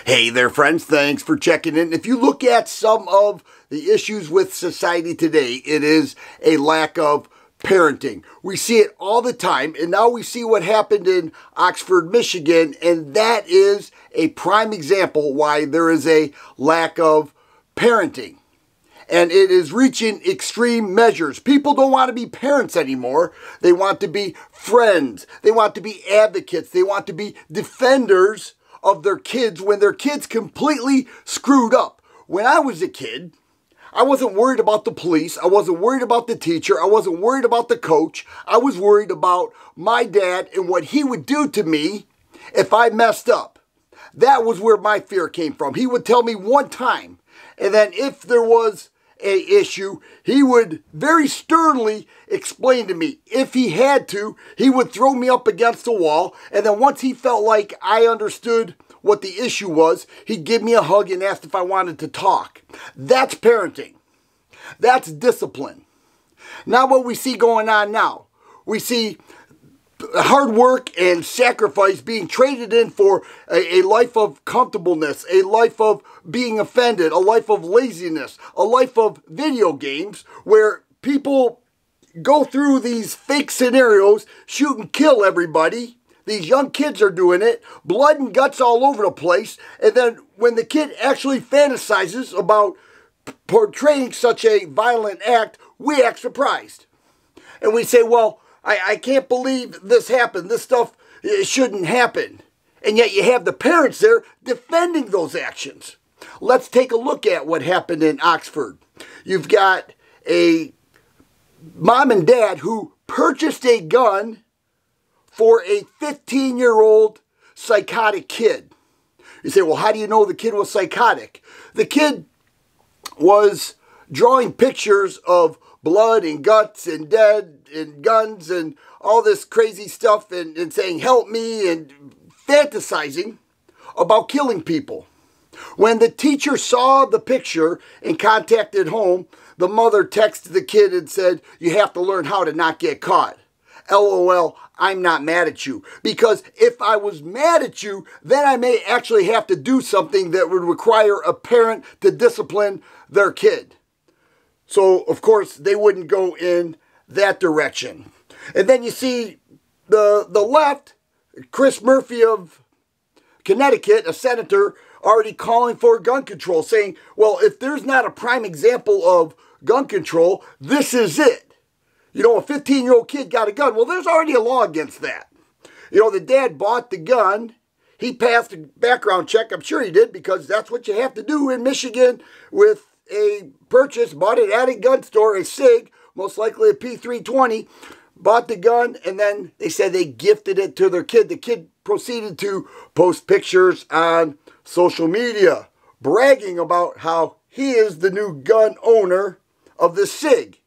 Hey there, friends. Thanks for checking in. If you look at some of the issues with society today, it is a lack of parenting. We see it all the time, and now we see what happened in Oxford, Michigan, and that is a prime example why there is a lack of parenting. And it is reaching extreme measures. People don't want to be parents anymore. They want to be friends. They want to be advocates. They want to be defenders of their kids when their kids completely screwed up. When I was a kid, I wasn't worried about the police. I wasn't worried about the teacher. I wasn't worried about the coach. I was worried about my dad and what he would do to me if I messed up. That was where my fear came from. He would tell me one time, and then if there was an issue, he would very sternly explain to me. If he had to, he would throw me up against the wall, and then once he felt like I understood what the issue was, he'd give me a hug and ask if I wanted to talk. That's parenting. That's discipline. Not what we see going on now. We see hard work and sacrifice being traded in for a life of comfortableness, a life of being offended, a life of laziness, a life of video games where people go through these fake scenarios, shoot and kill everybody. These young kids are doing it, blood and guts all over the place, and then when the kid actually fantasizes about portraying such a violent act, we act surprised. And we say, well, I can't believe this happened. This stuff shouldn't happen. And yet you have the parents there defending those actions. Let's take a look at what happened in Oxford. You've got a mom and dad who purchased a gun for a 15-year-old psychotic kid. You say, well, how do you know the kid was psychotic? The kid was drawing pictures of blood and guts and dead and guns and all this crazy stuff and saying, help me, and fantasizing about killing people. When the teacher saw the picture and contacted home, the mother texted the kid and said, you have to learn how to not get caught. LOL, I'm not mad at you. Because if I was mad at you, then I may actually have to do something that would require a parent to discipline their kid. So, of course, they wouldn't go in that direction. And then you see the left, Chris Murphy of Connecticut, a senator, already calling for gun control, saying, well, if there's not a prime example of gun control, this is it. You know, a 15-year-old kid got a gun. Well, there's already a law against that. You know, the dad bought the gun. He passed a background check. I'm sure he did, because that's what you have to do in Michigan with a purchase. Bought it at a gun store, a SIG, most likely a P320. Bought the gun, and then they said they gifted it to their kid. The kid proceeded to post pictures on social media, bragging about how he is the new gun owner of the SIG.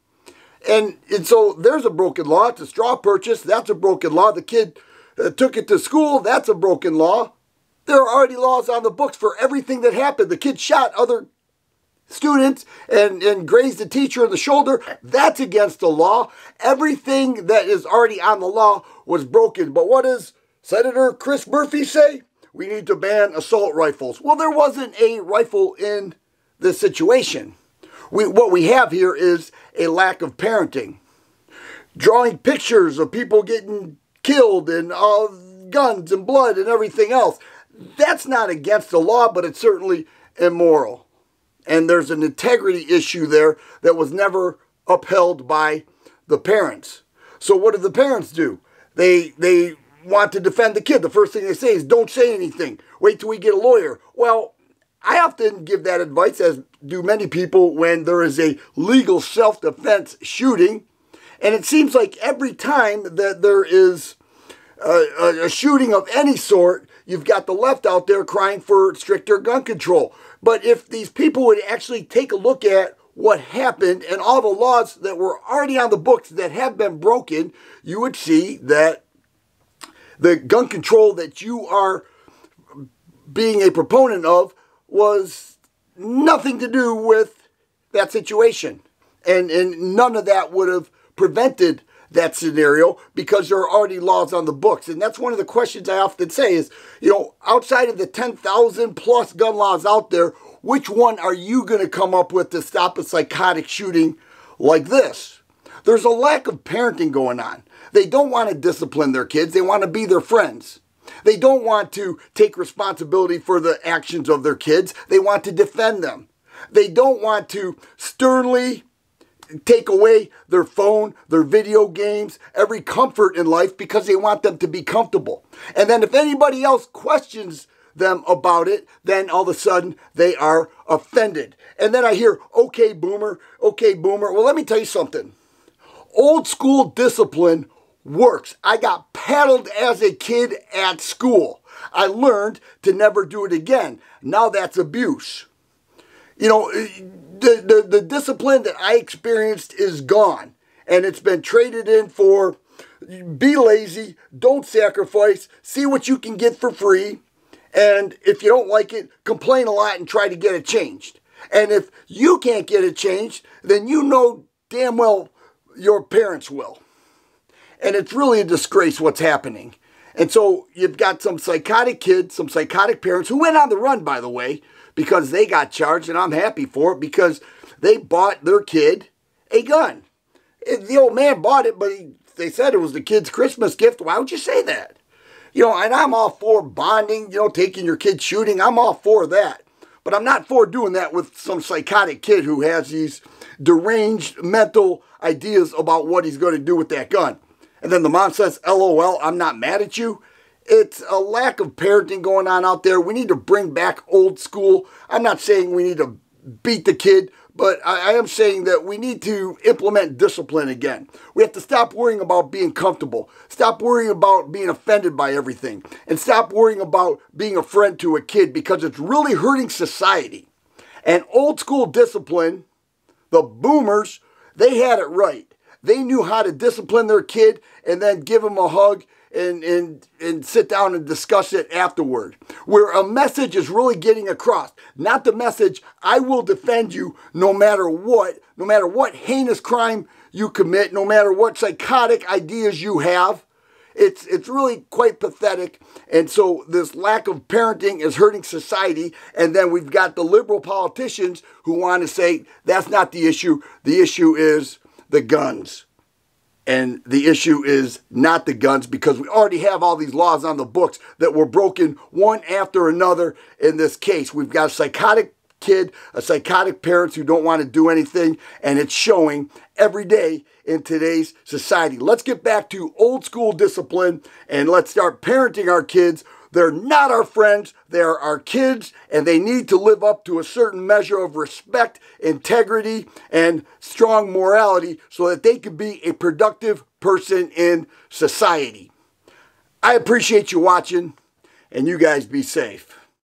And so there's a broken law. It's a straw purchase. That's a broken law. The kid took it to school. That's a broken law. There are already laws on the books for everything that happened. The kid shot other students and grazed the teacher in the shoulder. That's against the law. Everything that is already on the law was broken. But what does Senator Chris Murphy say? We need to ban assault rifles. Well, there wasn't a rifle in this situation. What we have here is a lack of parenting. Drawing pictures of people getting killed and guns and blood and everything else. That's not against the law, but it's certainly immoral. And there's an integrity issue there that was never upheld by the parents. So what do the parents do? They want to defend the kid. The first thing they say is, don't say anything. Wait till we get a lawyer. Well, I often give that advice, as do many people, when there is a legal self-defense shooting. And it seems like every time that there is a shooting of any sort, you've got the left out there crying for stricter gun control. But if these people would actually take a look at what happened and all the laws that were already on the books that have been broken, you would see that the gun control that you are being a proponent of was nothing to do with that situation. And none of that would have prevented that scenario because there are already laws on the books. And that's one of the questions I often say is, outside of the 10,000 plus gun laws out there, which one are you going to come up with to stop a psychotic shooting like this? There's a lack of parenting going on. They don't want to discipline their kids. They want to be their friends. They don't want to take responsibility for the actions of their kids. They want to defend them. They don't want to sternly take away their phone, their video games, every comfort in life because they want them to be comfortable. And then if anybody else questions them about it, then all of a sudden they are offended. And then I hear, okay, boomer, okay, boomer. Well, let me tell you something. Old school discipline works. I got paddled as a kid at school. I learned to never do it again. Now that's abuse. The discipline that I experienced is gone. And it's been traded in for be lazy, don't sacrifice, see what you can get for free. And if you don't like it, complain a lot and try to get it changed. And if you can't get it changed, then you know damn well your parents will. And it's really a disgrace what's happening. And so you've got some psychotic kids, some psychotic parents who went on the run, by the way, because they got charged, and I'm happy for it because they bought their kid a gun. The old man bought it, but they said it was the kid's Christmas gift. Why would you say that? And I'm all for bonding, taking your kid shooting. I'm all for that. But I'm not for doing that with some psychotic kid who has these deranged mental ideas about what he's going to do with that gun. And then the mom says, LOL, I'm not mad at you. It's a lack of parenting going on out there. We need to bring back old school. I'm not saying we need to beat the kid, but I am saying that we need to implement discipline again. We have to stop worrying about being comfortable. Stop worrying about being offended by everything. And stop worrying about being a friend to a kid because it's really hurting society. And old school discipline, the boomers, they had it right. They knew how to discipline their kid and then give them a hug and sit down and discuss it afterward. Where a message is really getting across. Not the message, I will defend you no matter what heinous crime you commit, no matter what psychotic ideas you have. It's really quite pathetic. And so this lack of parenting is hurting society. And then we've got the liberal politicians who want to say that's not the issue. The issue is the guns. And the issue is not the guns because we already have all these laws on the books that were broken one after another in this case. We've got a psychotic kid, a psychotic parents who don't want to do anything, and it's showing every day in today's society. Let's get back to old school discipline and let's start parenting our kids. They're not our friends, they're our kids, and they need to live up to a certain measure of respect, integrity, and strong morality so that they can be a productive person in society. I appreciate you watching, and you guys be safe.